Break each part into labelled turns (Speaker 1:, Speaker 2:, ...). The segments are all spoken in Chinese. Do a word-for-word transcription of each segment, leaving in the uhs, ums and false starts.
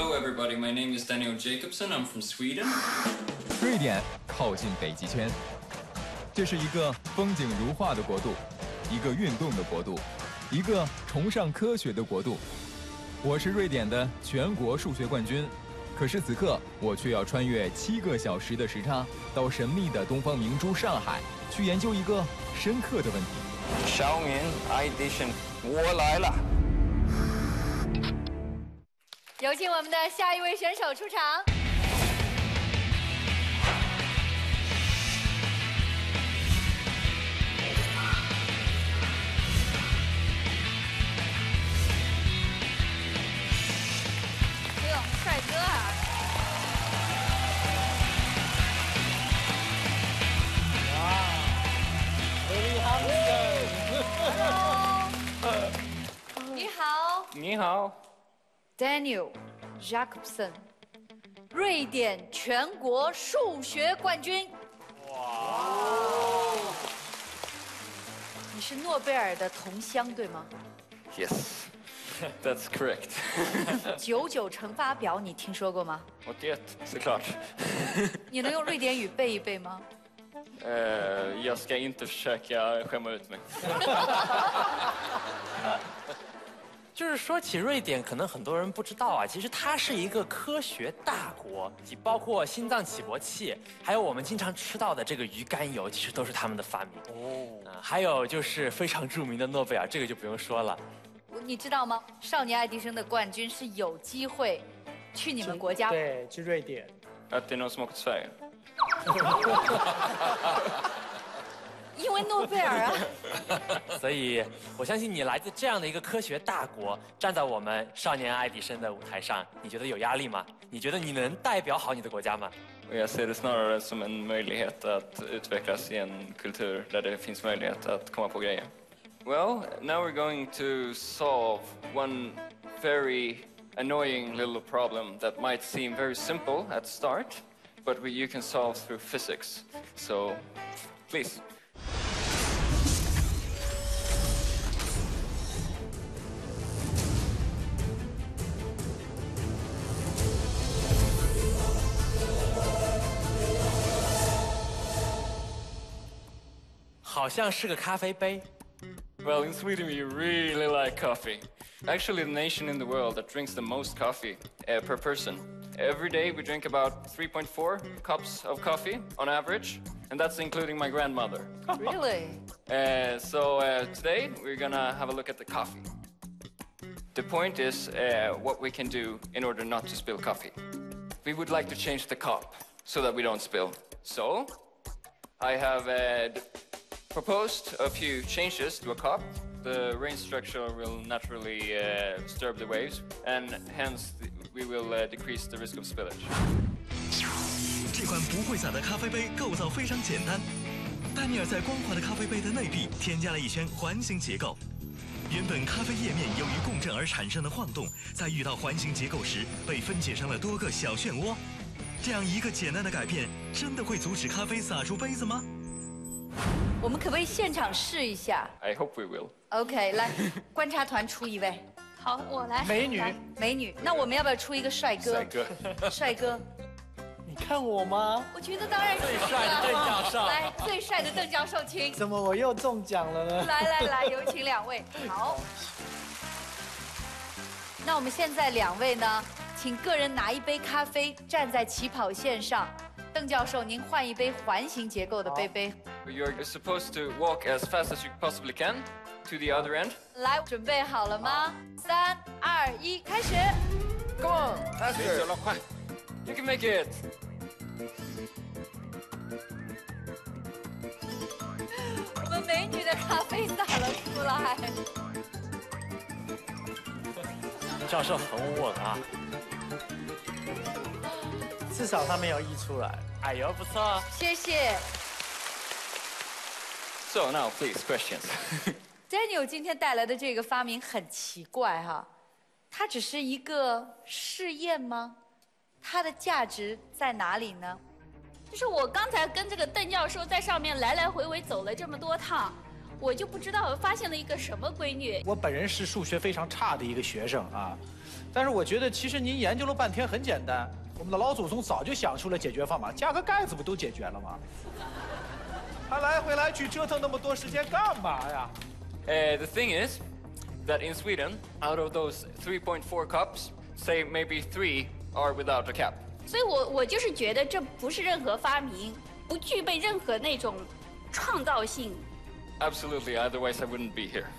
Speaker 1: Hello, everybody. My name is Daniel Jacobson. I'm from Sweden.
Speaker 2: 瑞典靠近北极圈，这是一个风景如画的国度，一个运动的国度，一个崇尚科学的国度。我是瑞典的全国数学冠军，可是此刻我却要穿越七个小时的时差，到神秘的东方明珠上海，去研究一个深刻的问题。
Speaker 3: 少年爱迪生，我来了。
Speaker 4: 有请我们的下一位选手出场。哎呦，帅哥啊！Hello， 你好。
Speaker 3: 你好。
Speaker 4: Daniel Jacobson， 瑞典全国数学冠军。哇！你是诺贝尔的同乡对吗
Speaker 3: Yes, that's correct.
Speaker 4: 九九乘法表你听说过吗？
Speaker 3: åttioett, såklart.
Speaker 4: 你能用瑞典语背一背吗？
Speaker 3: Uh, jag ska inte försöka skämma ut mig.
Speaker 5: 就是说起瑞典，可能很多人不知道啊，其实它是一个科学大国，包括心脏起搏器，还有我们经常吃到的这个鱼肝油，其实都是他们的发明。哦，啊，还有就是非常著名的诺贝尔，这个就不用说了。
Speaker 4: 你知道吗？少年爱迪生的冠军是有机会去你们国家，
Speaker 6: 对，去瑞典。
Speaker 3: Att det är någon som åker till Sverige.
Speaker 4: 因为诺贝尔啊。
Speaker 5: 所以我相信你来自这样的一个科学大国，站在我们少年爱迪生的舞台上，你觉得有压力吗？你觉得你能代表好你的国家吗？
Speaker 3: Jag ser det snarare som en möjlighet att utvecklas i en kultur där det finns möjlighet att komma på grejer. Well, now we're going to solve one very annoying little problem that might seem very simple at start, but we, you can solve through physics. So, please.
Speaker 5: 好像是个咖啡杯。
Speaker 3: Well, in Sweden we really like coffee. Actually, the nation in the world that drinks the most coffee uh, per person. Every day we drink about three point four cups of coffee on average, and that's including my grandmother.
Speaker 4: Really?
Speaker 3: Uh, so uh, today we're gonna have a look at the coffee. The point is uh, what we can do in order not to spill coffee. We would like to change the cup so that we don't spill. So, I have uh, proposed a few changes to a cup. The rain structure will naturally uh, disturb the waves, and hence we will uh, decrease the risk of spillage.
Speaker 7: 这款不会洒的咖啡杯构造非常简单。丹尼尔在光滑的咖啡杯的内壁添加了一圈环形结构。原本咖啡液面由于共振而产生的晃动，在遇到环形结构时被分解成了多个小漩涡。这样一个简单的改变，真的会阻止咖啡洒出杯子吗？
Speaker 4: 我们可不可以现场试一下
Speaker 3: I hope we will.
Speaker 4: ？OK， 来，观察团出一位。
Speaker 8: 好，我来。
Speaker 6: 美女，
Speaker 4: 美女，那我们要不要出一个帅哥？
Speaker 3: 帅哥，
Speaker 4: 帅哥，
Speaker 6: 你看我吗？
Speaker 4: 我觉得当然是
Speaker 5: 最帅的邓教授。
Speaker 4: 来，最帅的邓教授，请。
Speaker 6: 怎么我又中奖了呢？
Speaker 4: 来来来，有请两位。好。那我们现在两位呢，请个人拿一杯咖啡，站在起跑线上。邓教授，您换一杯环形结构的杯杯。
Speaker 3: You're supposed to walk as fast as you possibly can to the other end.
Speaker 4: 来，准备好了吗？三、二、一，开始。
Speaker 3: Come on, faster. You can make it.
Speaker 4: 我们美女的咖啡洒了出来。
Speaker 5: 教授很稳啊。
Speaker 6: 至少它没有溢出来。
Speaker 5: 哎呦，不错。
Speaker 4: 谢谢。
Speaker 3: So now, please, questions.
Speaker 4: Daniel 今天带来的这个发明很奇怪哈，它只是一个试验吗？它的价值在哪里呢？
Speaker 8: 就是我刚才跟这个邓教授在上面来来回回走了这么多趟，我就不知道我发现了一个什么规律。
Speaker 6: 我本人是数学非常差的一个学生啊， 但是我觉得其实您研究了半天很简单，我们的老祖宗早就想出了解决方法，加个盖子不都解决了吗？还来回来去折腾那么多时间干嘛呀？
Speaker 3: Uh, the thing is that in Sweden, out of those three point four cups, say maybe three are without a cap.
Speaker 8: 所以我我就是觉得这不是任何发明，不具备任何那种创造性。
Speaker 3: Absolutely, otherwise I wouldn't be here.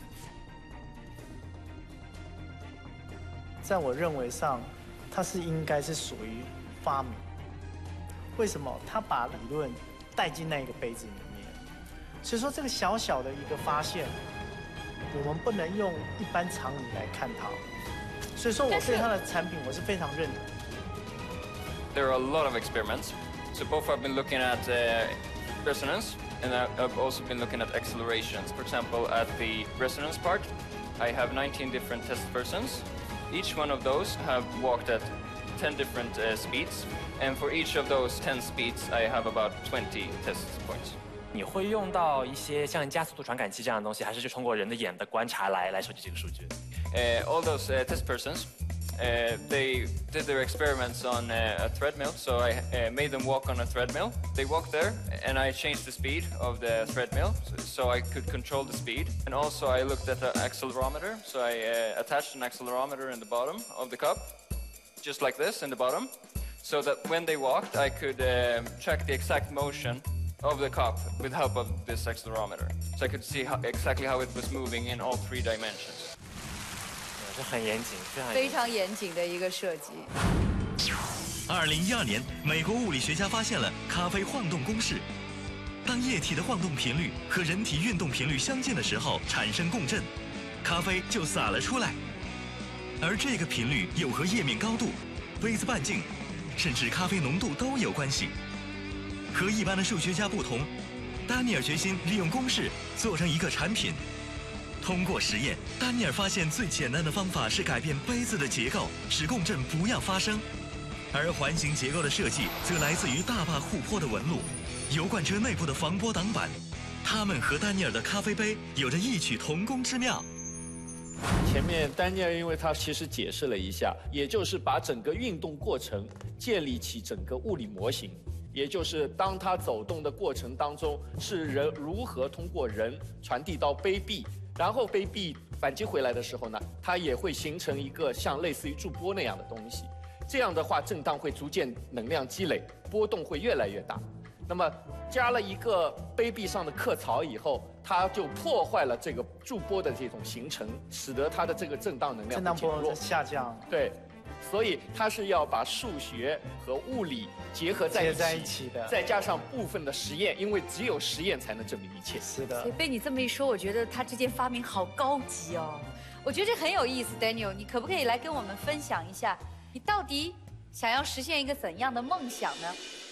Speaker 6: 在我认为上，它是应该是属于发明。为什么？他把理论带进那个杯子里面，所以说这个小小的一个发现，我们不能用一般常理来看它。所以说我对它的产品我是非常认同。
Speaker 3: There are a lot of experiments. So both I've been looking at uh, resonance, and I've also been looking at accelerations. For example, at the resonance part, I have nineteen different test persons. Each one of those have walked at ten different uh, speeds, and for each of those ten speeds, I have about twenty test points.
Speaker 5: 你会用到一些像加速度传感器这样的东西，还是就通过人的眼的观察来来收集这个数据？
Speaker 3: Uh, all those uh, test persons, uh, they did their experiments on uh, a treadmill, so I uh, made them walk on a treadmill. They walked there, and I changed the speed of the treadmill, so, so I could control the speed. And also I looked at the accelerometer, so I uh, attached an accelerometer in the bottom of the cup, just like this in the bottom, so that when they walked, I could uh, track the exact motion of the cup with help of this accelerometer. So I could see how, exactly how it was moving in all three dimensions.
Speaker 5: 这很严谨，非常
Speaker 4: 非常严谨的一个设计。
Speaker 7: 二零一二年，美国物理学家发现了咖啡晃动公式。当液体的晃动频率和人体运动频率相近的时候，产生共振，咖啡就洒了出来。而这个频率又和液面高度、杯子半径，甚至咖啡浓度都有关系。和一般的数学家不同，丹尼尔决心利用公式做成一个产品。 通过实验，丹尼尔发现最简单的方法是改变杯子的结构，使共振不要发生。而环形结构的设计则来自于大坝护坡的纹路、油罐车内部的防波挡板，它们和丹尼尔的咖啡杯有着异曲同工之妙。
Speaker 9: 前面丹尼尔因为他其实解释了一下，也就是把整个运动过程建立起整个物理模型。 也就是当它走动的过程当中，是人如何通过人传递到杯壁，然后杯壁反击回来的时候呢，它也会形成一个像类似于驻波那样的东西。这样的话，震荡会逐渐能量积累，波动会越来越大。那么加了一个杯壁上的客槽以后，它就破坏了这个驻波的这种形成，使得它的这个震荡能量
Speaker 6: 震荡
Speaker 9: 减弱
Speaker 6: 波下降。
Speaker 9: 对。 所以它是要把数学和物理结合在一起，
Speaker 6: 结在一起的，
Speaker 9: 再加上部分的实验，因为只有实验才能证明一切。
Speaker 6: 是的。
Speaker 4: 所以被你这么一说，我觉得他这件发明好高级哦。我觉得这很有意思 ，Daniel， 你可不可以来跟我们分享一下，你到底想要实现一个怎样的梦想呢？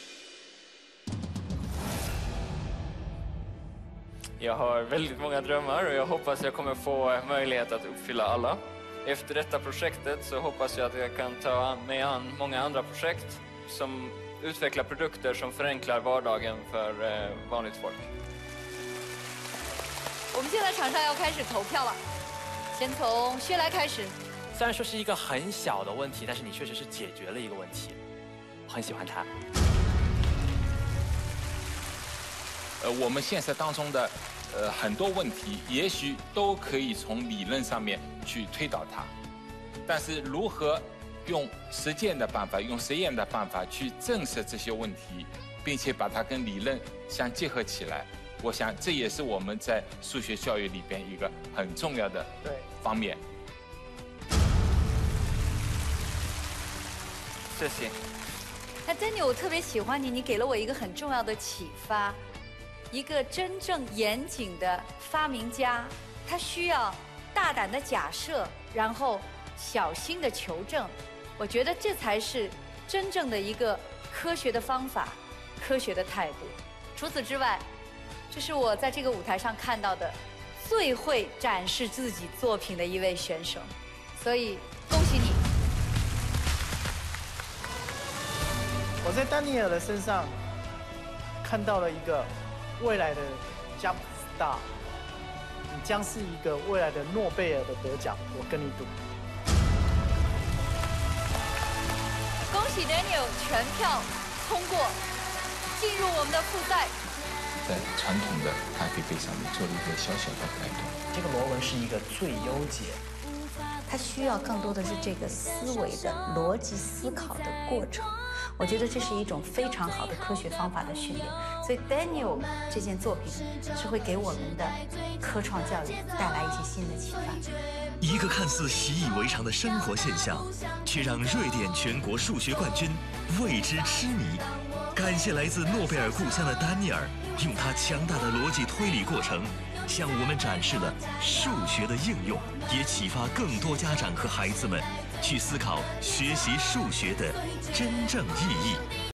Speaker 3: Jag har väldigt många drömmar och jag hoppas jag kommer få möjlighet att uppfylla alla. Efter detta projektet så hoppas jag att jag kan ta mig an många andra projekt som utvecklar produkter som förenklar vardagen för vanligt folk.
Speaker 4: 我们现在场上要开始投票了，先从薛来开始。
Speaker 5: 虽然说是一个很小的问题，但是你确实是解决了一个问题，我很喜欢它。
Speaker 10: 呃，我们现实当中的呃很多问题，也许都可以从理论上面去推导它，但是如何用实践的办法、用实验的办法去证实这些问题，并且把它跟理论相结合起来，我想这也是我们在数学教育里边一个很重要的方面。
Speaker 3: 谢谢。
Speaker 4: 那 Daniel， 我特别喜欢你，你给了我一个很重要的启发。一个真正严谨的发明家，他需要大胆的假设，然后小心的求证。我觉得这才是真正的一个科学的方法，科学的态度。除此之外，这是我在这个舞台上看到的最会展示自己作品的一位选手，所以恭喜你。
Speaker 6: 我在丹尼尔的身上看到了一个未来的 Jump Star， 你将是一个未来的诺贝尔的得奖，我跟你赌。
Speaker 4: 喜 Daniel 全票通过，进入我们的复赛。
Speaker 10: 在传统的咖啡杯上面做了一个小小的改动。
Speaker 6: 这个螺纹是一个最优解。
Speaker 4: 它需要更多的是这个思维的逻辑思考的过程。我觉得这是一种非常好的科学方法的训练。所以 Daniel 这件作品是会给我们的科创教育带来一些新的启发。
Speaker 7: 一个看似习以为常的生活现象，却让瑞典全国数学冠军为之痴迷。感谢来自诺贝尔故乡的丹尼尔，用他强大的逻辑推理过程，向我们展示了数学的应用，也启发更多家长和孩子们去思考学习数学的真正意义。